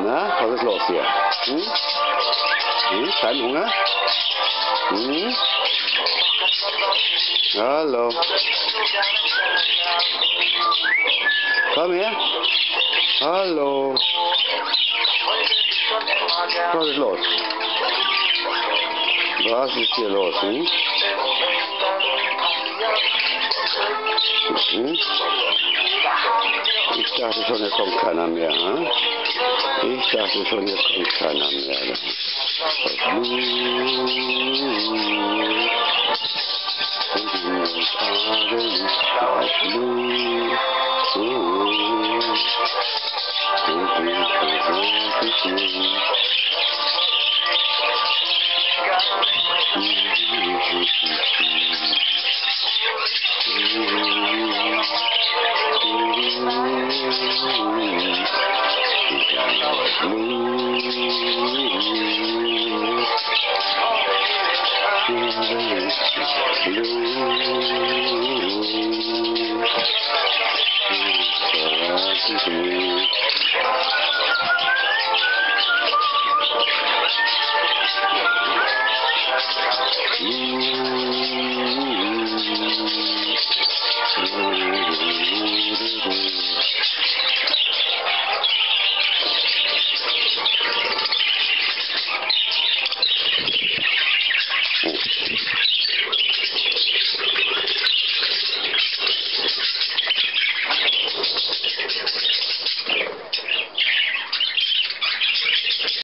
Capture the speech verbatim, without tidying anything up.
Na, was ist los hier? Hm? Hm? Kein Hunger? Hm? Hallo. Komm her. Hallo. Was ist los? Was ist hier los? Hm? Hm? Ich dachte schon, jetzt kommt keiner mehr. Hm? Ich dachte schon, jetzt kommt keiner mehr. Blue.